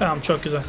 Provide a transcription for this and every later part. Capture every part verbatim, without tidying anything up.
Tamam, çok güzel.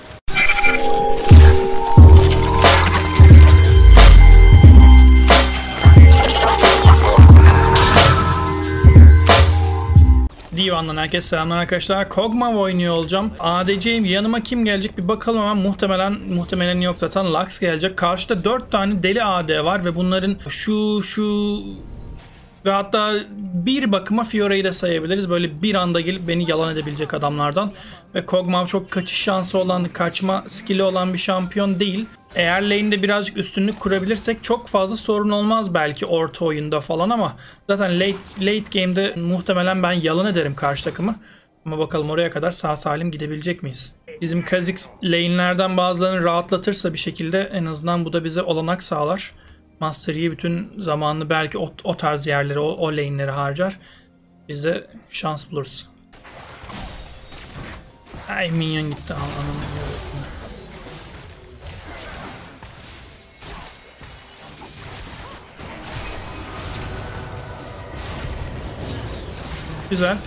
Divan'dan herkese selamlar arkadaşlar. Kog'Maw oynuyor olacağım. A D C'yim. Yanıma kim gelecek bir bakalım hemen. Muhtemelen muhtemelen yok zaten. Lux gelecek. Karşıda dört tane deli A D var ve bunların şu şu ve hatta bir bakıma Fiora'yı da sayabiliriz. Böyle bir anda gelip beni yalan edebilecek adamlardan. Ve Kog'Maw çok kaçış şansı olan, kaçma skill'i olan bir şampiyon değil. Eğer lane'de birazcık üstünlük kurabilirsek çok fazla sorun olmaz belki orta oyunda falan, ama zaten late, late game'de muhtemelen ben yalan ederim karşı takımı. Ama bakalım oraya kadar sağ salim gidebilecek miyiz? Bizim Kha'Zix lane'lerden bazılarını rahatlatırsa bir şekilde en azından bu da bize olanak sağlar. Master Yi bütün zamanını belki o, o tarz yerlere, o, o lane'leri harcar. Biz de şans buluruz. Ay, minyon gitti. Anlamıyorum. Güzel.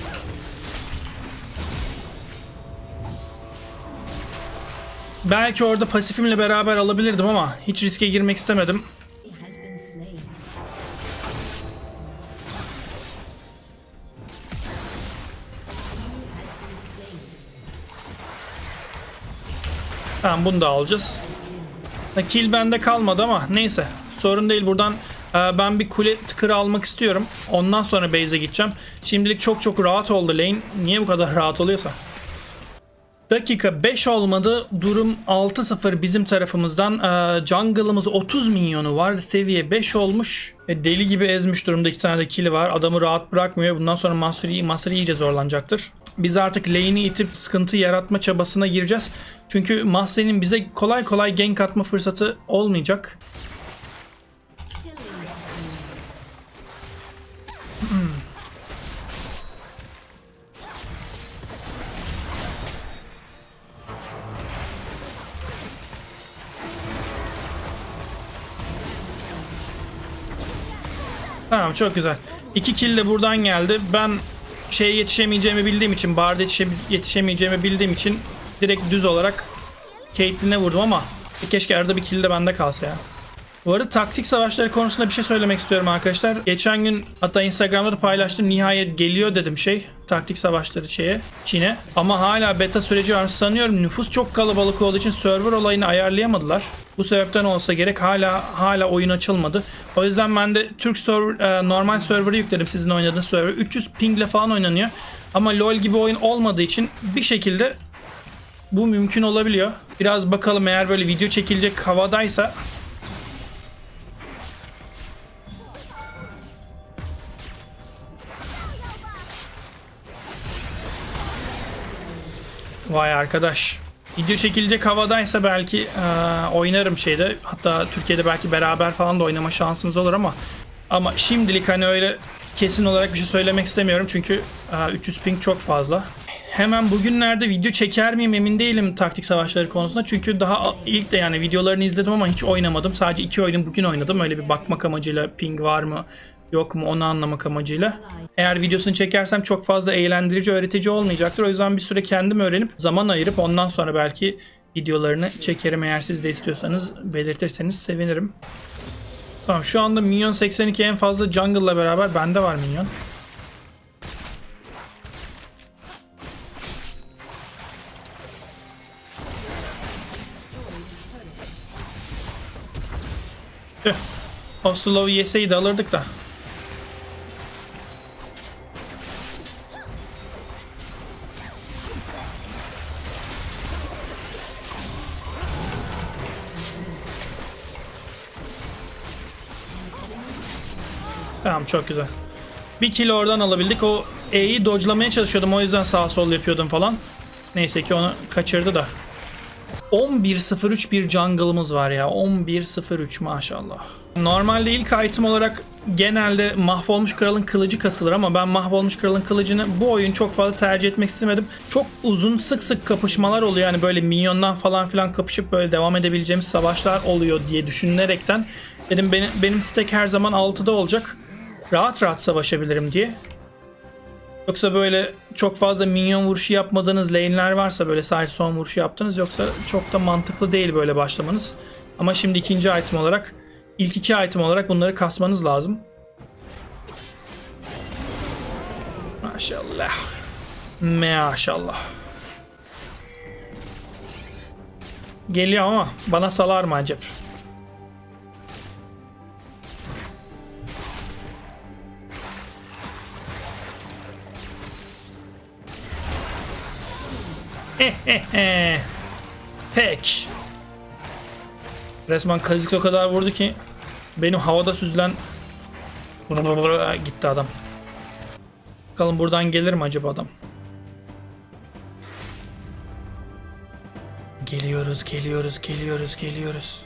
Belki orada pasifimle beraber alabilirdim ama hiç riske girmek istemedim. Tamam, bunu da alacağız. Kill bende kalmadı ama neyse. Sorun değil. Buradan ben bir kule tıkırı almak istiyorum. Ondan sonra base'e gideceğim. Şimdilik çok çok rahat oldu lane. Niye bu kadar rahat oluyorsa? Dakika beş olmadı. Durum altı sıfır bizim tarafımızdan. Jungle'ımız otuz milyonu var. Seviye beş olmuş. Deli gibi ezmiş durumda. iki tane de kill'i var. Adamı rahat bırakmıyor. Bundan sonra Master, Master iyice zorlanacaktır. Biz artık lane'i itip sıkıntı yaratma çabasına gireceğiz. Çünkü Master'in bize kolay kolay gank atma fırsatı olmayacak. Hmm. Tamam, çok güzel. İki kill de buradan geldi. Ben şeye yetişemeyeceğimi bildiğim için, Bard'a yetişe yetişemeyeceğimi bildiğim için direkt düz olarak Caitlyn'e vurdum ama keşke arada bir kill de bende kalsa ya. Bu arada taktik savaşları konusunda bir şey söylemek istiyorum arkadaşlar. Geçen gün hatta Instagram'da da paylaştım. Nihayet geliyor dedim şey. Taktik savaşları şeye, Çin'e. Ama hala beta süreci var. Sanıyorum nüfus çok kalabalık olduğu için server olayını ayarlayamadılar. Bu sebepten olsa gerek hala hala oyun açılmadı. O yüzden ben de Türk server, normal server'ı yükledim, sizin oynadığınız server. üç yüz pingle falan oynanıyor. Ama LoL gibi oyun olmadığı için bir şekilde bu mümkün olabiliyor. Biraz bakalım, eğer böyle video çekilecek havadaysa. Vay arkadaş. Video çekilecek havadaysa belki e, oynarım şeyde. Hatta Türkiye'de belki beraber falan da oynama şansımız olur ama ama şimdilik hani öyle kesin olarak bir şey söylemek istemiyorum. Çünkü e, üç yüz ping çok fazla. Hemen bugünlerde video çeker miyim emin değilim taktik savaşları konusunda. Çünkü daha ilk de yani videolarını izledim ama hiç oynamadım. Sadece iki oyunu bugün oynadım. Öyle bir bakmak amacıyla, ping var mı yok mu onu anlamak amacıyla. Eğer videosunu çekersem çok fazla eğlendirici, öğretici olmayacaktır. O yüzden bir süre kendim öğrenip zaman ayırıp ondan sonra belki videolarını çekerim. Eğer siz de istiyorsanız belirtirseniz sevinirim. Tamam, şu anda minyon seksen iki, en fazla jungle'la beraber bende var minyon. Tüh. O slow'u yeseydi alırdık da. Tamam, çok güzel. Bir kill oradan alabildik. O E'yi dodge'lamaya çalışıyordum. O yüzden sağ sol yapıyordum falan. Neyse ki onu kaçırdı da. on bir sıfır üç bir jungle'ımız var ya. on bir sıfır üç maşallah. Normalde ilk item olarak genelde Mahvolmuş Kral'ın kılıcı kasılır ama ben Mahvolmuş Kral'ın kılıcını bu oyun çok fazla tercih etmek istemedim. Çok uzun, sık sık kapışmalar oluyor. Yani böyle minyondan falan filan kapışıp böyle devam edebileceğimiz savaşlar oluyor diye düşünülerekten dedim benim, benim stack her zaman altıda olacak. Rahat rahat savaşabilirim diye. Yoksa böyle çok fazla minyon vuruşu yapmadığınız lane'ler varsa böyle sadece son vuruşu yaptınız, yoksa çok da mantıklı değil böyle başlamanız. Ama şimdi ikinci item olarak, ilk iki item olarak bunları kasmanız lazım. Maşallah. Maşallah. Geliyor ama bana salar mı acaba? Tek. Resmen Kha'Zix o kadar vurdu ki benim havada süzülen gitti adam. Bakalım buradan gelir mi acaba adam? Geliyoruz, geliyoruz, geliyoruz, geliyoruz.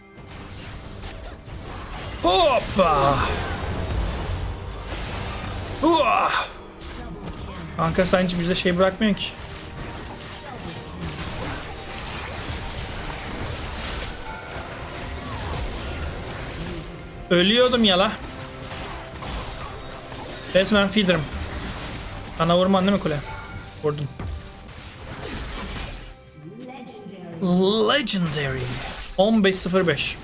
Hoppa! Hua! Kanka sen hiç bize şey bırakmıyor ki. Ölüyordum ya la. Resmen feeder'ım. Bana vurman değil mi kule? Vurdum. Legendary. on beş sıfır beş.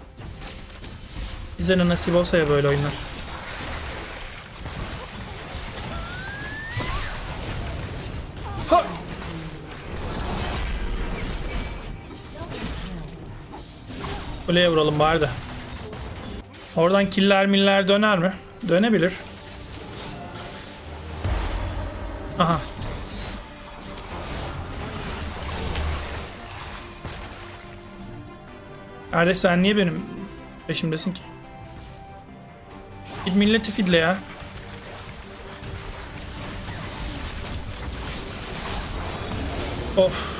Bize ne nasip olsa ya böyle oyunlar. Ha! Kuleye vuralım bari de. Oradan killer miller döner mi? Dönebilir. Aha. Kardeş sen niye benim peşimdesin ki? Git milleti fidle ya. Of.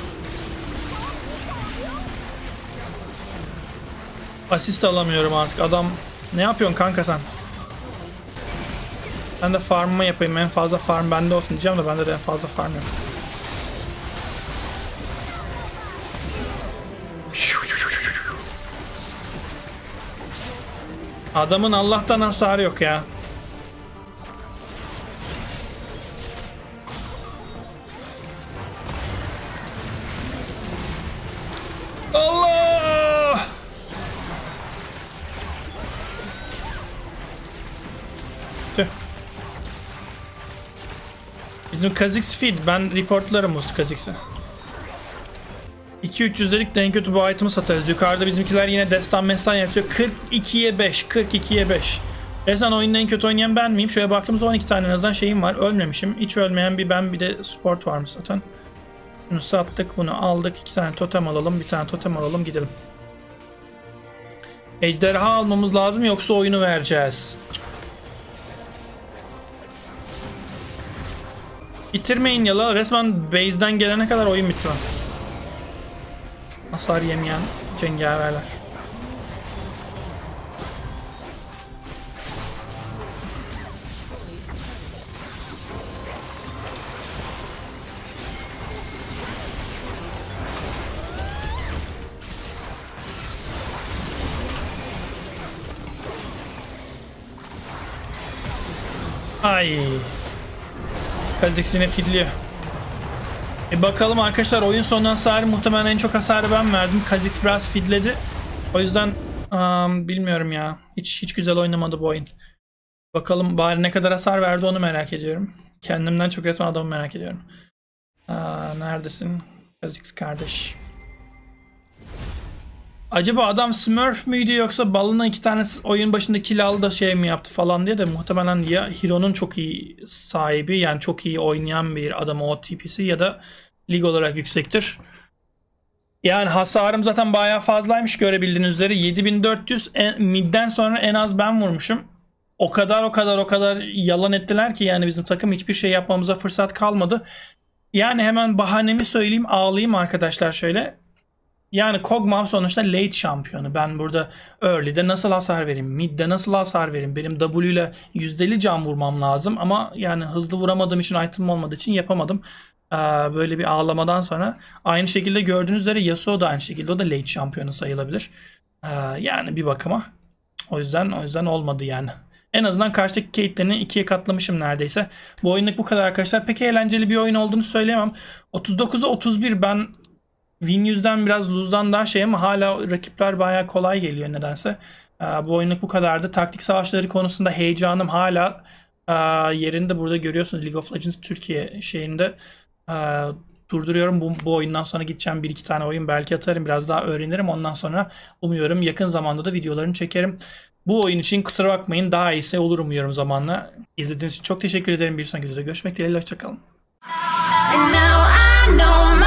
Asist alamıyorum artık. Adam ne yapıyorsun kanka sen? Ben de farmımı yapayım. En fazla farm bende olsun diyeceğim de bende de en fazla farm yok. Adamın Allah'tan hasarı yok ya. Allah! Tüh. Bizim Kha'Zix feed. Ben reportlarım o Kha'Zix'e. iki üç yüz'lik de en kötü bu item'ı satarız. Yukarıda bizimkiler yine destan mestan yapıyor. kırk ikiye beş. kırk ikiye beş. Resmen oyunun en kötü oynayan ben miyim? Şöyle baktığımızda on iki tane en azından şeyim var. Ölmemişim. Hiç ölmeyen bir ben, bir de support varmış zaten. Bunu sattık. Bunu aldık. iki tane totem alalım. Bir tane totem alalım. Gidelim. Ejderha almamız lazım yoksa oyunu vereceğiz. Bitirmeyin yala. Resmen base'den gelene kadar oyun bitti. Hasar yemeyen cengaverler. Ay. Kha'Zix yine fidliyor. E bakalım arkadaşlar, oyun sonundan hasarı muhtemelen en çok hasarı ben verdim. Kha'Zix biraz fidledi. O yüzden um, bilmiyorum ya. Hiç hiç güzel oynamadı bu oyun. Bakalım bari ne kadar hasar verdi onu merak ediyorum. Kendimden çok resmen adamı merak ediyorum. Aa, neredesin Kha'Zix kardeş? Acaba adam Smurf müydü yoksa balına iki tane oyun başında kill aldı da şey mi yaptı falan diye de muhtemelen ya Hero'nun çok iyi sahibi, yani çok iyi oynayan bir adam o T P'si ya da lig olarak yüksektir. Yani hasarım zaten bayağı fazlaymış görebildiğiniz üzere. yedi bin dört yüz en, midden sonra en az ben vurmuşum. O kadar o kadar o kadar yalan ettiler ki yani bizim takım hiçbir şey yapmamıza fırsat kalmadı. Yani hemen bahanemi söyleyeyim, ağlayayım arkadaşlar şöyle. Yani Kog'Maw sonuçta late şampiyonu. Ben burada early'de nasıl hasar vereyim? Mid'de nasıl hasar vereyim? Benim W ile yüzdeli can vurmam lazım. Ama yani hızlı vuramadığım için, item olmadığı için yapamadım. Ee, böyle bir ağlamadan sonra. Aynı şekilde gördüğünüz üzere Yasuo da aynı şekilde. O da late şampiyonu sayılabilir. Ee, yani bir bakıma. O yüzden o yüzden olmadı yani. En azından karşıdaki Caitlyn'i ikiye katlamışım neredeyse. Bu oyunluk bu kadar arkadaşlar. Pek eğlenceli bir oyun olduğunu söyleyemem. otuz dokuza otuz bir ben win yüzden biraz lose'dan daha şey ama hala rakipler bayağı kolay geliyor nedense. Bu oyunluk bu kadardı. Taktik savaşları konusunda heyecanım hala yerinde. Burada görüyorsunuz League of Legends Türkiye şeyinde durduruyorum. Bu, bu oyundan sonra gideceğim bir iki tane oyun belki atarım. Biraz daha öğrenirim. Ondan sonra umuyorum yakın zamanda da videolarını çekerim. Bu oyun için kusura bakmayın. Daha iyisi olur umuyorum zamanla. İzlediğiniz için çok teşekkür ederim. Bir sonraki videoda görüşmek dileğiyle. Hoşçakalın.